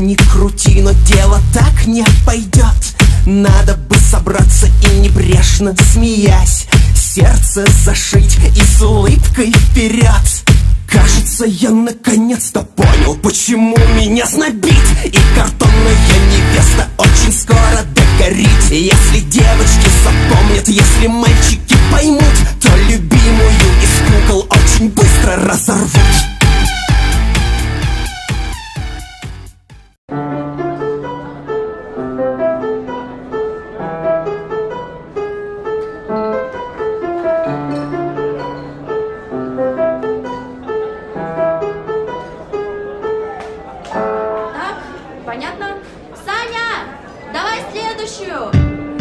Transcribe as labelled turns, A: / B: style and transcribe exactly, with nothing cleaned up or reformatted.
A: ни крути, но дело так не пойдет. Надо бы собраться и небрежно, смеясь, сердце зашить и с улыбкой вперед. Кажется, я наконец-то понял, почему меня знобит. И картонная невеста очень скоро догорит. Если девочки запомнят, если мальчики поймут, то любимую из кукол очень быстро разорвут.
B: Понятно? Саня, давай следующую.